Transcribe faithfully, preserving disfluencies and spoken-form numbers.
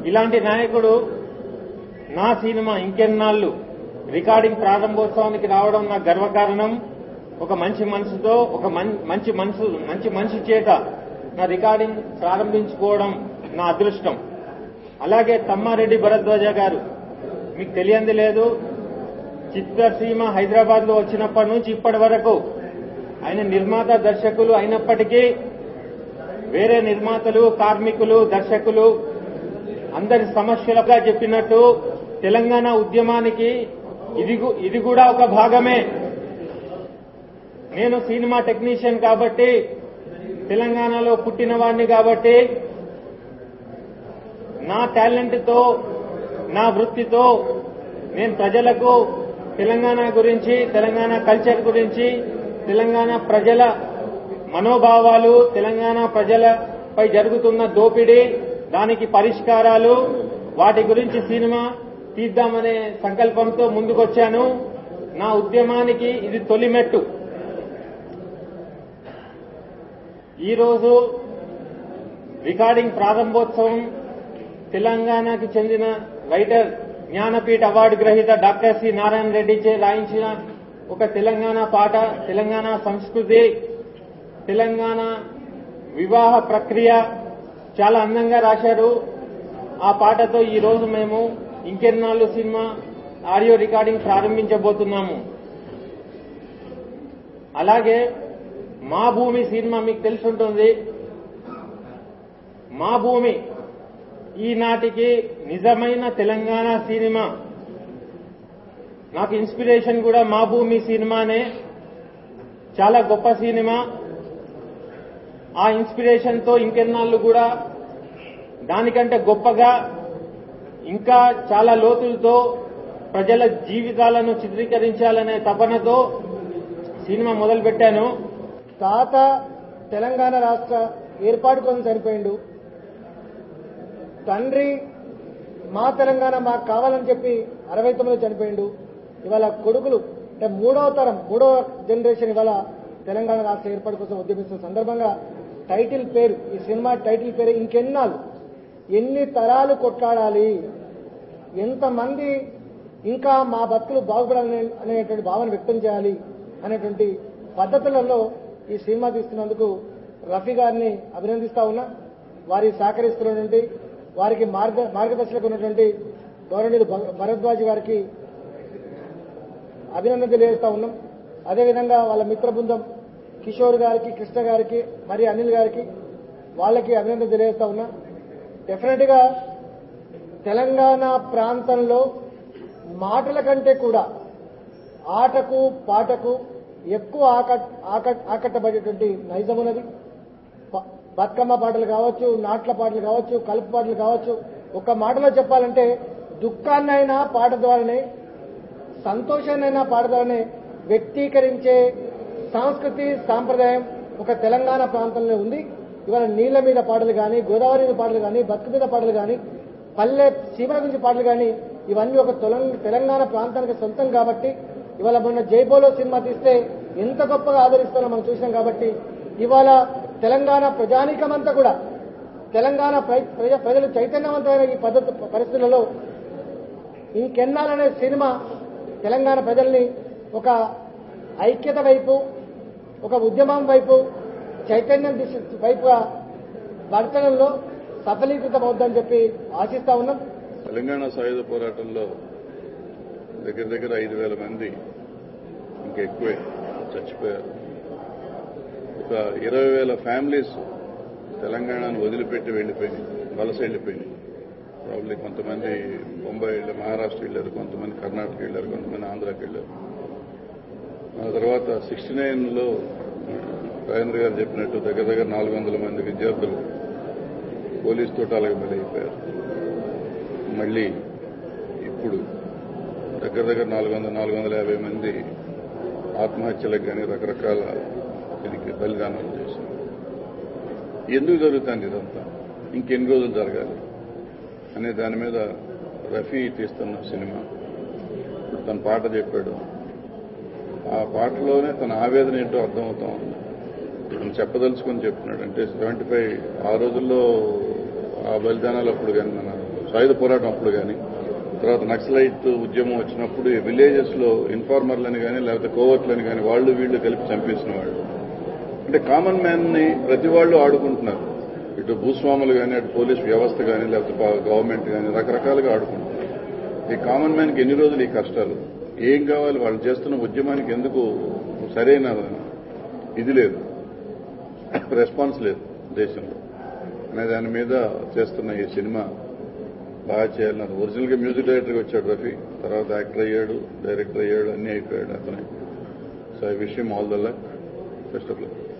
ఇలాంటి నాయకుడు నా సినిమా ఇంకెన్నాళ్ళు రికార్డింగ్ ప్రారంభోత్సవానికి రావడం నాకు గర్వకారణం. ఒక మంచి మనసుతో ఒక మంచి మనసు మంచి మనిషి చేత నా రికార్డింగ్ ప్రారంభించుకోవడం నా అదృష్టం. అలాగే తమ్మారెడ్డి భరద్వాజ గారు, మీకు తెలియంది లేదు, చిత్రసీమ హైదరాబాద్ లో వచ్చినప్పటి నుంచి ఇప్పటి వరకు ఆయన నిర్మాత దర్శకులు అయినప్పటికీ వేరే నిర్మాతలు, కార్మికులు, దర్శకులు అందరి సమస్యలుగా చెప్పినట్టు తెలంగాణ ఉద్యమానికి ఇది ఇది కూడా ఒక భాగమే. నేను సినిమా టెక్నీషియన్ కాబట్టి, తెలంగాణలో పుట్టిన వాడిని కాబట్టి, నా టాలెంట్తో నా వృత్తితో నేను ప్రజలకు తెలంగాణ గురించి, తెలంగాణ కల్చర్ గురించి, తెలంగాణ ప్రజల మనోభావాలు, తెలంగాణ ప్రజలపై జరుగుతున్న దోపిడీ, దానికి పరిష్కారాలు, వాటి గురించి సినిమా తీద్దామనే సంకల్పంతో ముందుకొచ్చాను. నా ఉద్యమానికి ఇది తొలిమెట్టు. ఈరోజు రికార్డింగ్ ప్రారంభోత్సవం తెలంగాణకి చెందిన రైటర్, జ్ఞానపీఠ అవార్డు గ్రహీత డాక్టర్ సి నారాయణ రెడ్డి చే రాయించిన ఒక తెలంగాణ పాట, తెలంగాణ సంస్కృతి, తెలంగాణ వివాహ ప్రక్రియ చాలా అందంగా రాశారు. ఆ పాటతో ఈ రోజు మేము ఇంకెన్నాళ్ళు సినిమా ఆడియో రికార్డింగ్ ప్రారంభించబోతున్నాము. అలాగే మా భూమి సినిమా మీకు తెలిసి ఉంటుంది. మా భూమి ఈనాటికి నిజమైన తెలంగాణ సినిమా. నాకు ఇన్స్పిరేషన్ కూడా మా భూమి సినిమానే. చాలా గొప్ప సినిమా. ఆ ఇన్స్పిరేషన్ తో ఇంకెన్నాళ్ళు కూడా దానికంటే గొప్పగా ఇంకా చాలా లోతులతో ప్రజల జీవితాలను చిత్రీకరించాలనే తపనతో సినిమా మొదలుపెట్టాను. తాత తెలంగాణ రాష్ట్ర ఏర్పాటు కోసం చనిపోయిండు. తండ్రి మా తెలంగాణ మాకు కావాలని చెప్పి అరవై తొమ్మిదిలో చనిపోయిండు. ఇవాళ కొడుకులు అంటే మూడవ తరం మూడవ జనరేషన్ ఇవాళ తెలంగాణ రాష్ట్ర ఏర్పాటు కోసం ఉద్యమిస్తున్న సందర్భంగా టైటిల్ పేరు, ఈ సినిమా టైటిల్ పేరు ఇంకెన్నాళ్ళు, ఎన్ని తరాలు కొట్లాడాలి, ఎంతమంది ఇంకా మా బతుకులు బాగుపడాలని అనేటువంటి భావన వ్యక్తం చేయాలి అనేటువంటి పద్ధతులలో ఈ సినిమా తీస్తున్నందుకు రఫీ గారిని అభినందిస్తా ఉన్నా. వారి సహకరిస్తున్నటువంటి వారికి మార్గ మార్గదర్శకులు ఉన్నటువంటి గౌరవనీయులు భరద్వాజ్ గారికి అభినందన తెలియజేస్తా ఉన్నాం. అదేవిధంగా వాళ్ళ మిత్ర బృందం కిషోర్ గారికి, కృష్ణ గారికి, మరి అనిల్ గారికి వాళ్ళకి అభినందన తెలియజేస్తా ఉన్నా. డెఫినెట్ గా తెలంగాణ ప్రాంతంలో మాటల కంటే కూడా ఆటకు పాటకు ఎక్కువ ఆకట్టబడేటువంటి నైజం ఉన్నది. బతుకమ్మ పాటలు కావచ్చు, నాట్ల పాటలు కావచ్చు, కలుపు పాటలు కావచ్చు. ఒక మాటలో చెప్పాలంటే దుఃఖాన్నైనా పాట ద్వారానే, సంతోషాన్నైనా పాట ద్వారానే వ్యక్తీకరించే సంస్కృతి సాంప్రదాయం ఒక తెలంగాణ ప్రాంతంలో ఉంది. ఇవాళ నీళ్ల మీద పాటలు కానీ, గోదావరి మీద పాటలు కానీ, బతుకు మీద పాటలు కానీ, పల్లె సీమల గురించి పాటలు కానీ ఇవన్నీ ఒక తెలంగాణ ప్రాంతానికి సొంతం కాబట్టి ఇవాళ మొన్న జైబోలో సినిమా తీస్తే ఎంత గొప్పగా ఆదరిస్తారో మనం చూసినాం. కాబట్టి ఇవాళ తెలంగాణ ప్రజానీకమంతా కూడా తెలంగాణ ప్రజలు చైతన్యవంతమైన ఈ పద్ధతి పరిస్థితులలో ఇంకెన్నాలనే సినిమా తెలంగాణ ప్రజల్ని ఒక ఐక్యత వైపు, ఒక ఉద్యమం వైపు, చైతన్యం దిశ వైపుగా వర్తనంలో సఫలీకృతమవుద్దని చెప్పి ఆశిస్తా ఉన్నాం. తెలంగాణ సాయుధ పోరాటంలో దగ్గర దగ్గర ఐదు వేల మంది ఇంకా ఎక్కువే చచ్చిపోయారు. ఒక ఇరవై వేల ఫ్యామిలీస్ తెలంగాణను వదిలిపెట్టి వెళ్లిపోయినాయి, వలస వెళ్లిపోయినాయి. ప్రాబ్లీ కొంతమంది బొంబాయి వెళ్ళారు, మహారాష్ట్ర వెళ్లారు, కొంతమంది కర్ణాటక వెళ్లారు, కొంతమంది ఆంధ్రాకి వెళ్లారు. ఆ తర్వాత సిక్స్టీ నైన్ లో రాజేంద్ర గారు చెప్పినట్టు దగ్గర దగ్గర నాలుగు వందల మంది విద్యార్థులు పోలీసు తోటాలకు బలైపోయారు. మళ్లీ ఇప్పుడు దగ్గర దగ్గర నాలుగు వందల నాలుగు వందల యాభై మంది ఆత్మహత్యలకు కానీ రకరకాల దీనికి బలిదానాలు చేశారు. ఎందుకు జరుగుతుంది ఇదంతా, ఇంకెన్ని రోజులు జరగాలి అనే దాని మీద రఫీ తీస్తున్న సినిమా. ఇప్పుడు తన పాట చెప్పాడు, ఆ పాటలోనే తన ఆవేదన ఏంటో అర్థమవుతా ఉంది. తను చెప్పదలుచుకొని చెప్తున్నాడు. అంటే సెవెంటీ ఫైవ్ ఆ రోజుల్లో ఆ బలిదానాలు అప్పుడు కానీ మన సాయుధ పోరాటం అప్పుడు కానీ, తర్వాత నక్సలైట్ ఉద్యమం వచ్చినప్పుడు విలేజెస్ లో ఇన్ఫార్మర్లని కానీ లేకపోతే కోవర్ట్లని కానీ వాళ్ళు వీళ్ళు కలిపి చంపేసిన వాళ్ళు. అంటే కామన్ మ్యాన్ ని ప్రతి వాళ్ళు ఆడుకుంటున్నారు. ఇటు భూస్వాములు కానీ, అటు పోలీస్ వ్యవస్థ కానీ, లేకపోతే గవర్నమెంట్ కానీ రకరకాలుగా ఆడుకుంటున్నారు. ఈ కామన్ మ్యాన్ కి ఎన్ని రోజులు ఈ కష్టాలు? ఏం కావాలి? వాళ్ళు చేస్తున్న ఉద్యమానికి ఎందుకు సరైన ఇది లేదు, రెస్పాన్స్ లేదు దేశంలో అనే దాని మీద చేస్తున్న ఈ సినిమా బాగా చేయాలన్నారు. ఒరిజినల్ గా మ్యూజిక్ డైరెక్టర్గా వచ్చాడు రఫీ, తర్వాత యాక్టర్ అయ్యాడు, డైరెక్టర్ అయ్యాడు, అన్ని అయిపోయాడు అతనే. So I wish him all the luck. Best of luck.